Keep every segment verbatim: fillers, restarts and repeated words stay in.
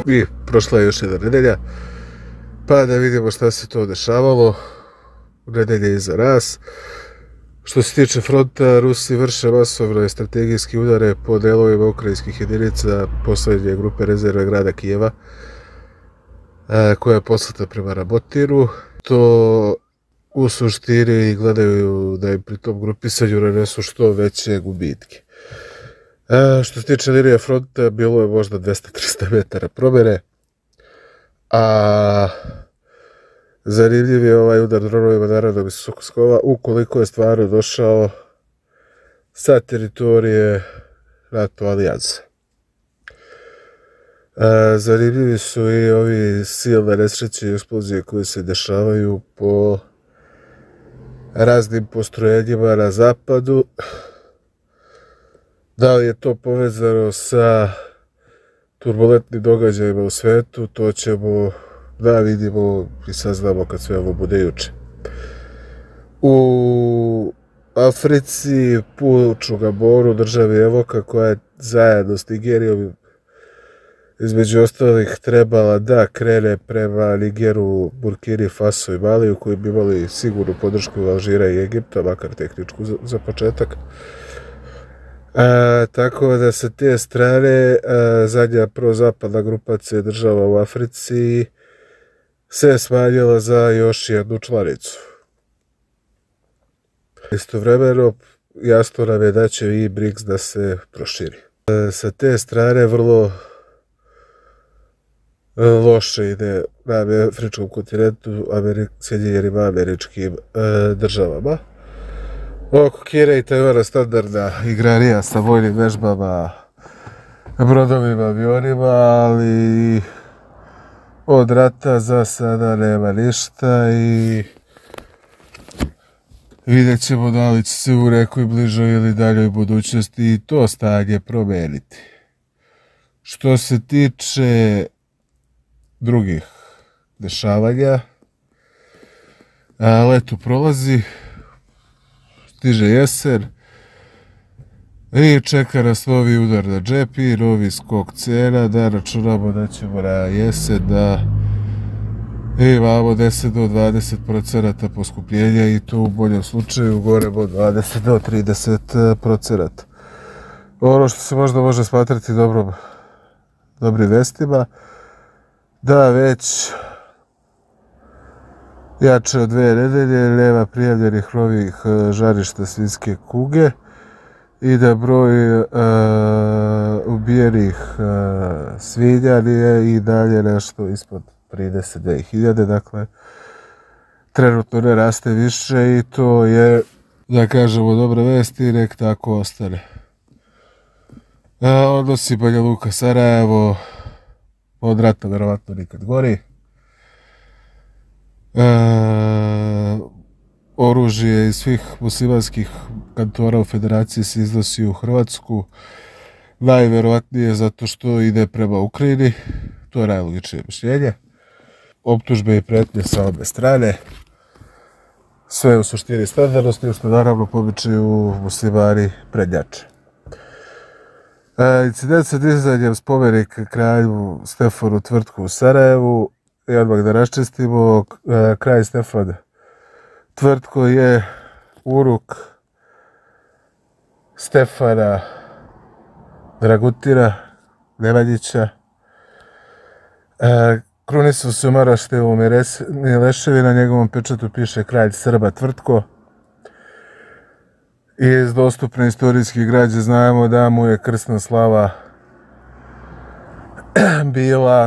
I prošla je još jedna nedelja, pa da vidimo šta se to dešavalo. Nedelja je iza nas. Što se tiče fronta, Rusi vrše masovne strategijske udare po delovima ukrajinskih jedinica poslednje grupe rezerve grada Kijeva, koja je poslata prema Rabotinu. To u suštini gledaju da im pri tom grupisanju nanesu što veće gubitke. Što se tiče linije fronta, bilo je možda dvesta do trista metara promjene, a zanimljiv je ovaj udar dronovima narodnog visokog skova, ukoliko je stvarno došao sa teritorije NATO alijansa. Zanimljivi su i ovi silne nesreće i eksplozije koje se dešavaju po raznim postrojenjima na zapadu. Da li je to povezano sa turbulentnim događajima u svetu, to ćemo da vidimo i saznamo kad sve ovo bude juče. U Africi, puču Gaboru, državi Evoka, koja je zajedno s Nigerijom između ostalih trebala da krene prema Nigeru, Burkini Faso i Maliju, koji bi imali sigurnu podršku Alžira i Egipta, makar tehničku za, za početak. A, tako da sa te strane a, zadnja prozapadna grupacija država u Africi se smanjila za još jednu članicu. Istovremeno jasno nam je da će i BRICS da se proširi. A, sa te strane vrlo loše ide na afričkom kontinentu Sjedinjenim američkim e, državama. Oko Kine i Tajvana standardna igrarija sa vojnim vežbama, brodovima, avionima, ali od rata za sada nema ništa i vidjet ćemo da li će se u nekoj bližoj ili daljoj budućnosti i to stanje promeniti. Što se tiče drugih dešavanja, leto prolazi, stiže jesen i čeka nas novi udar na džep i novi skok cena, da računamo da ćemo na jesen da imamo deset do dvadeset procenata poskupljenja i to u boljem slučaju gore od dvadeset do trideset procenata. Ono što se možda može smatrati dobrom, dobrim vestima, da već jače od dve nedelje nema prijavljenih novih žarišta svinjske kuge i da broj uh, ubijenih uh, svinja nije i dalje nešto ispod trideset dve hiljade, dakle trenutno ne raste više i to je, da kažemo, dobre vesti, nek tako ostane. Uh, odnosi Banja Luka Sarajevo od rata verovatno nikad gori. E, oružje iz svih muslimanskih kantona u federaciji se iznosi u Hrvatsku. Najverovatnije zato što ide prema Ukrajini. To je najlogičnije mišljenje. Optužbe i pretnje sa obe strane. Sve u suštini standardnosti, što naravno po običaju muslimani prednjače. Incident sa dizanjem spomenika kralju Stefanu Tvrtku u Sarajevu i odmah da raščistimo, kralj Stefan Tvrtko je unuk Stefana Dragutina Nemanjića. Krunisao se u Maraštevu Mileševi, na njegovom pečatu piše kralj Srba Tvrtko. Iz dostupne istorijske građe znamo da mu je krsna slava bila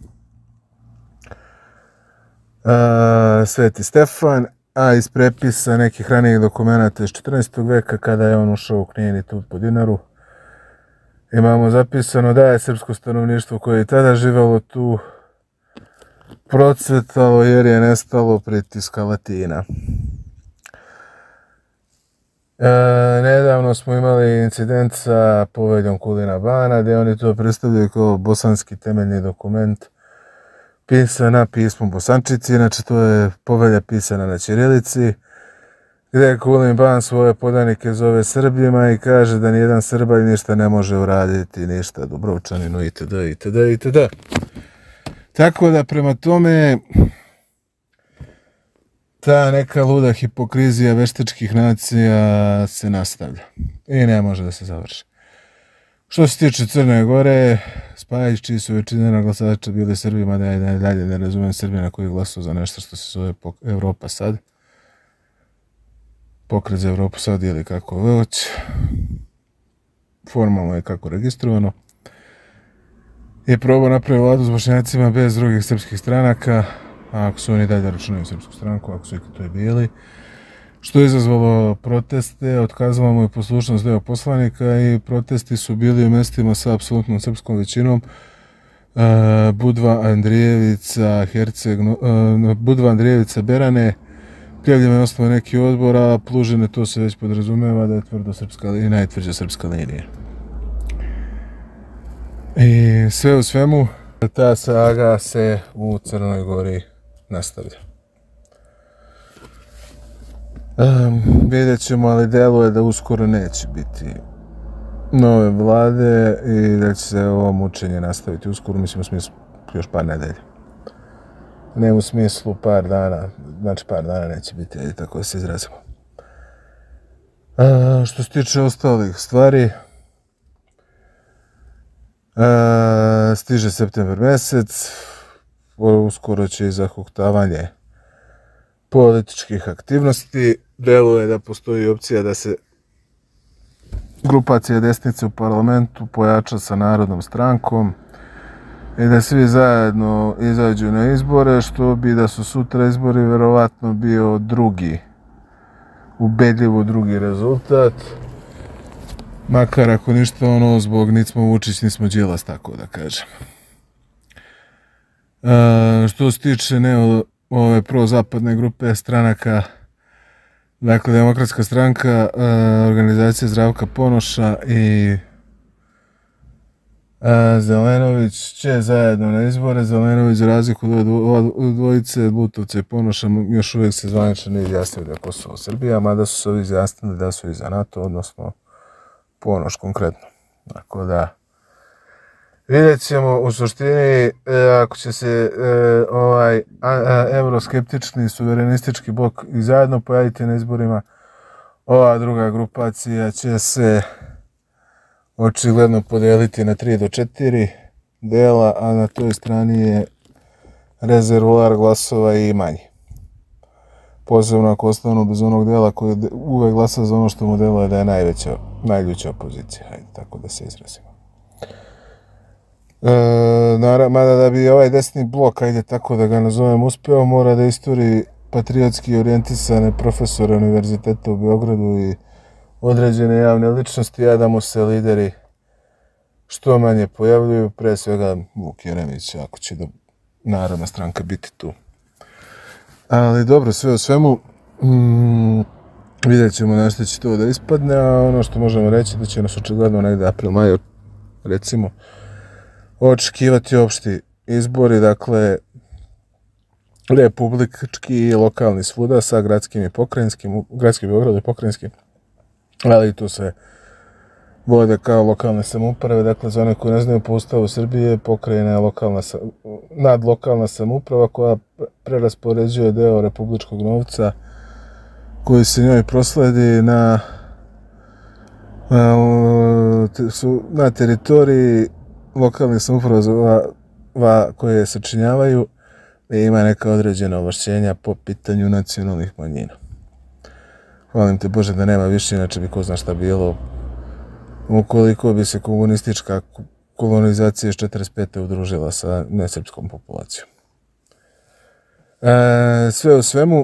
uh, Sveti Stefan, a iz prepisa nekih ranijih dokumenta iz četrnaestog veka, kada je on ušao u Knin i tu po Dinaru, imamo zapisano da je srpsko stanovništvo koje je tada živelo tu procvetalo jer je nestalo pritiska Latina. E, nedavno smo imali incident sa poveljom Kulina Bana, gdje oni to predstavljaju kao bosanski temeljni dokument pisan na pismu Bosančici, inače to je povelja pisana na ćirilici, gdje Kulin Ban svoje podanike zove Srbima i kaže da nijedan Srbalj ništa ne može uraditi, ništa Dubrovčaninu itd. itd. itd. Tako da prema tome ta neka luda hipokrizija veštačkih nacija se nastavlja i ne može da se završi. Što se tiče Crne Gore, Spajić, čiji su većina glasača bili Srbi, mada ja dalje ne razumijem Srbije na koji glasu za nešto što se zove Evropa sad. Pokret za Evropu sad ili kako već. Formalno je kako registrovano. Je probao napraviti vladu s Bošnjacima bez drugih srpskih stranaka, a ako su oni dalje računaju srpsku stranku, ako su ikad to i bili. Što je izazvalo proteste, otkazalo mu je poslušnost deo poslanika i protesti su bili u mestima sa apsolutnom srpskom većinom. Budva, Andrijevica, Herceg, Budva, Andrijevica, Berane, Pljevljima je ostalo neki odbor, a Plužine, to se već podrazumeva da je tvrdo srpska i najtvrđa srpska linija. I sve u svemu, ta saga se u Crnoj Gori nastavlja. Um, vidjet ćemo, ali deluje da uskoro neće biti nove vlade i da će se ovo mučenje nastaviti uskoro, mislim u smislu još par nedelja. Ne u smislu par dana, znači par dana neće biti, ajde tako da se izrazimo. A, što se tiče ostalih stvari, a, stiže septembar mesec, uskoro će i zahuktavanje političkih aktivnosti. Deluje da postoji opcija da se grupacija desnice u parlamentu pojača sa Narodnom strankom i da svi zajedno izađu na izbore, što bi da su sutra izbori verovatno bio drugi, ubedljivo drugi rezultat. Makar ako ništa ono zbog nit smo Vučić, nit smo Đilas, tako da kažem. E, što se tiče ne, ove prozapadne grupe stranaka, dakle Demokratska stranka, e, organizacija Zdravka Ponoša i e, Zelenović će zajedno na izbore. Zelenović, za razliku od dvojice Lutovca i Ponoša, još uvijek se zvanično ne izjasnio da je Kosovo Srbija, mada su se ovi izjasnili da su i za NATO, odnosno Ponoš konkretno. Tako da vidjet ćemo u suštini ako će se ovaj euroskeptični suverenistički blok i zajedno pojaviti na izborima, ova druga grupacija će se očigledno podijeliti na tri do četiri dela, a na toj strani je rezervoar glasova i manji. Posebno ako ostanu bez onog dela koji uvek glasa za ono što mu deluje da je najveća, najljuća opozicija, hajde tako da se izrazimo. E, naravno, mada da bi ovaj desni blok, ajde tako da ga nazovem, uspeo, mora da isturi patriotski orijentisane profesore univerziteta u Beogradu i određene javne ličnosti, a da mu se lideri što manje pojavljuju, pre svega Vuk Jeremić, ako će da Narodna stranka biti tu. Ali dobro, sve u svemu, mm, vidjet ćemo na što će to da ispadne, a ono što možemo reći da će nas očigledno negde april, maj, recimo, očekivati opšti izbori, dakle, republički i lokalni svuda sa gradskim i pokrajinskim, gradski Beograd i pokrajinskim, ali tu se vode kao lokalne samouprave, dakle, za one koji ne znaju, po Ustavu Srbije, pokrajina je lokalna, nadlokalna samouprava koja preraspoređuje deo republičkog novca koji se njoj prosledi na, na, na teritoriji lokalnih samouprava koje se sačinjavaju i ima neka određena ovlašćenja po pitanju nacionalnih manjina. Hvalim te Bože da nema više, inače bi ko zna šta bilo ukoliko bi se komunistička kolonizacija iz četrdeset pete udružila sa nesrpskom populacijom. E, sve u svemu,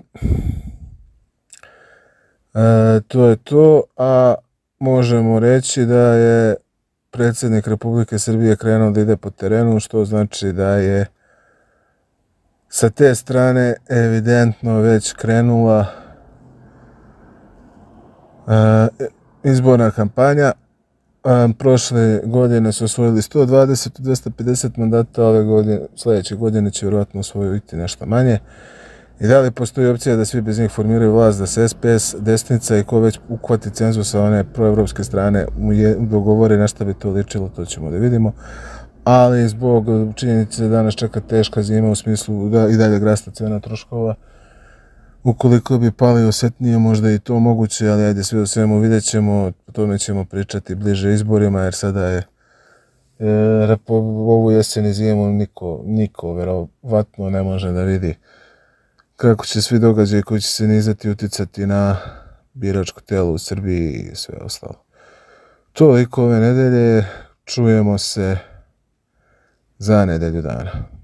e, to je to, a možemo reći da je predsjednik Republike Srbije krenuo da ide po terenu, što znači da je sa te strane evidentno već krenula e, izborna kampanja. Um, prošle godine su osvojili sto dvadeset do dvesta pedeset mandata, ove godine, sljedeće godine će vjerojatno osvojiti nešto manje. I da li postoji opcija da svi bez njih formiraju vlast, da se es pe es, desnica i ko već uhvati cenzus sa one proevropske strane dogovori na šta bi to ličilo, to ćemo da vidimo. ali zbog činjenice da nas čeka teška zima u smislu da i dalje raste cena troškova. Ukoliko bi pali osjetnije, možda i to moguće, ali ajde sve u svemu vidjet ćemo, o tome ćemo pričati bliže izborima, jer sada je jer po ovu jesen i zimu niko, niko verovatno ne može da vidi kako će svi događaji koji će se nizati uticati na biračko telo u Srbiji i sve ostalo. Toliko ove nedelje, čujemo se za nedelju dana.